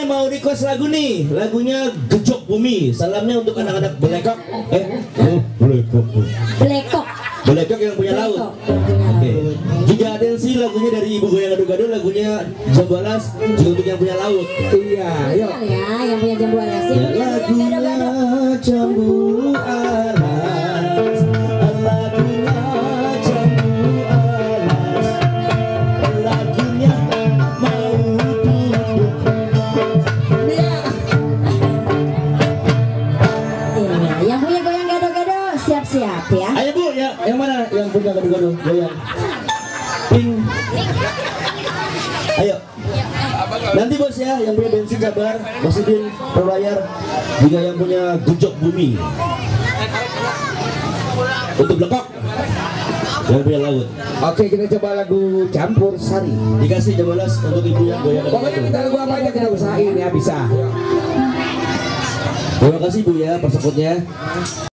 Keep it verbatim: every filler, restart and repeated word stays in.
mau request lagu nih, lagunya Gejok Bumi. Salamnya untuk anak-anak Belekok. Eh, oh, Belekok. Belekok. Belekok yang punya laut. Oke. Okay. Juga atensi lagunya dari Ibu Goyang Gado-Gado, lagunya Jambu Alas juga untuk yang punya laut. Iya, yuk. Ya, yang punya Jambu Alas. Ya, lagunya Jambu Alas. Lagunya Jambu Alas. Lagunya mau duduk. Iya, yang punya Goyang Gado-Gado siap-siap ya. Ayo Bu, ya, yang mana yang punya gado-gado? Goyang. Ping. Ayo. Nanti bos ya, yang punya bensin sabar, Masudin berbayar. Juga yang punya Gejok Bumi. Untuk Belekok. Yang punya laut. Oke, kita coba lagu Campur Sari. Dikasih Jambu Alas untuk ibu yang goyang. Pokoknya minta lagu apa aja kita usahain ya, bisa. Terima kasih Bu ya, persekutunya.